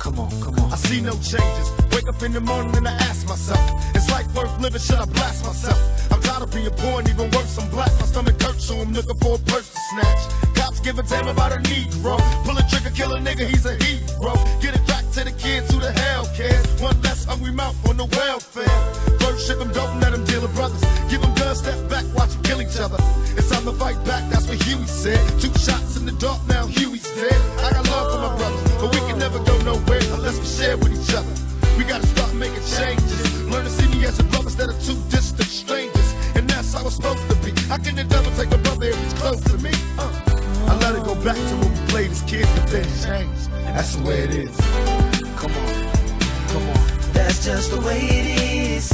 Come on, come on. I see no changes. Wake up in the morning and I ask myself, is life worth living? Should I blast myself? I'm tired of being poor and even worse, I'm black. My stomach hurts, so I'm looking for a purse to snatch. Cops give a damn about a Negro. Pull a trigger, kill a nigga, he's a hero. Get it back to the kids who the hell cares. One less hungry mouth on the welfare. First ship them, don't let them deal with brothers. Give them guns, step back, watch them kill each other. It's time to fight back, that's what Huey said. 2 shots in the dark, now Huey's dead. I got love for my brothers, but we can never go nowhere unless we share with each other. We gotta start making changes. Learn to see me as a brother instead of 2 distant strangers. And that's how it's supposed to be. How can the devil take my brother if he's close to me? I let it go back to when we played as kids, but then changed. That's the way it is. Come on, come on. That's just the way it is.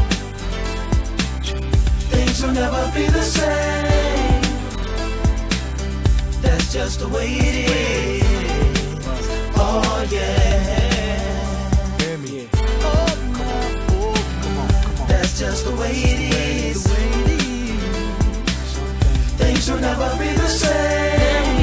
Things will never be the same. That's just the way it is. Oh yeah. Hear me? That's just the way it is. Things will never be the same.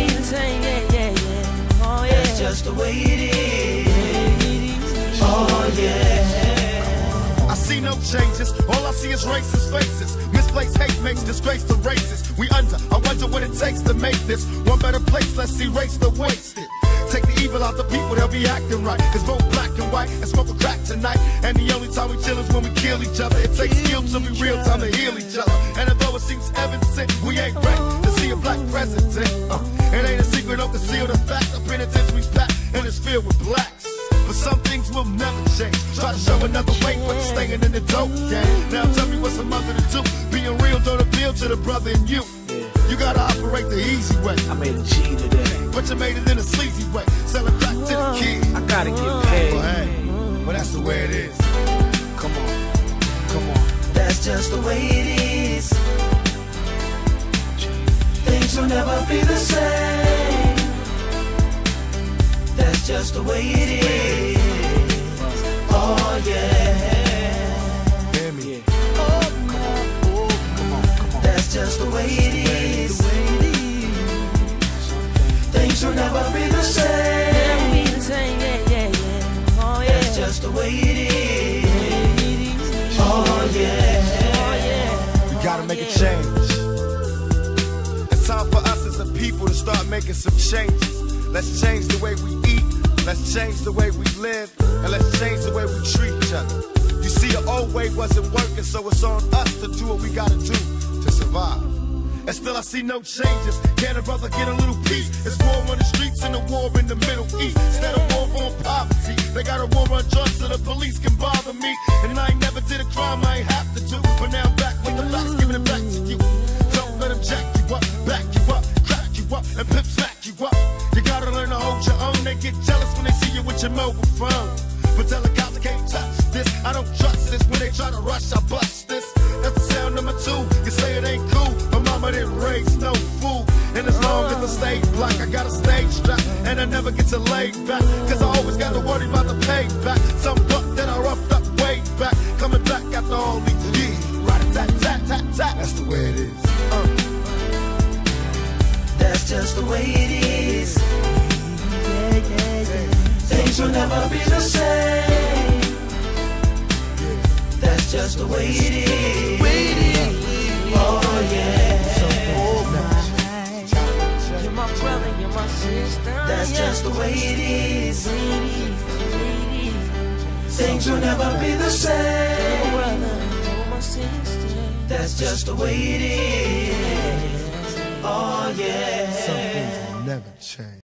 That's just the way it is. Oh yeah. I see no changes, all I see is racist faces. Misplaced hate makes disgrace to races. We under, I wonder what it takes to make this one better place. Let's erase the wasted. Take the evil out the people, they'll be acting right. It's both black and white and smoke a crack tonight. And the only time we chill is when we kill each other. It takes skill to be real time to heal each other. And although it seems evident, we ain't ready to see a black president. It ain't a secret, don't conceal the fact. The penitentiary's packed and it's filled with blacks. But some things will never change. Try to show another way, but staying in the dope game. Now tell me what's a mother to do. Being real don't appeal to the brother in you. You gotta operate the easy way. I made a G today. But you made it in a sleazy way. Selling crack to the kids. I gotta get paid. Well, hey, well that's the way it is. Come on, come on. That's just the way it is. Things will never be the same. That's just the way it is. Oh yeah. Hear me? Come on. That's just the way it is. Things will never be the same. That's just the way it is. Oh yeah. We gotta make a change. It's time for us as a people to start making some changes. Let's change the way we eat. Let's change the way we live. And let's change the way we treat each other. You see, the old way wasn't working, so it's on us to do what we gotta do to survive. And still I see no changes. Can a brother get a little peace? It's war on the streets and a war in the Middle East. Instead of war on poverty, they got a war on drugs so the police can bother me. And I ain't never did a crime I ain't have to do. But now I'm back with the blacks, giving it back to you. Don't let them jack you up, back you up, crack you up, and pimp smack you up. You gotta learn to hold your own. They get jealous when they see you with your mobile phone. But tell the cops I can't touch this. I don't trust this. When they try to rush, I bust this. That's the sound number 2. You say it ain't cool. My mama didn't raise no fool. And as long as I stay black, I got a stage strap. And I never get to lay back. Cause I always got to worry about the payback. Some buck that I roughed up way back. Coming back after all these years. Rat-a-tat-tat-tat-tat. That's the way it is. That's just the way it is. Things will never be the same. That's just the way it is. Oh yeah. You're my brother, you're my sister. That's just the way it is. Things will never be the same. That's just the way it is. Oh yeah. Some things will never change.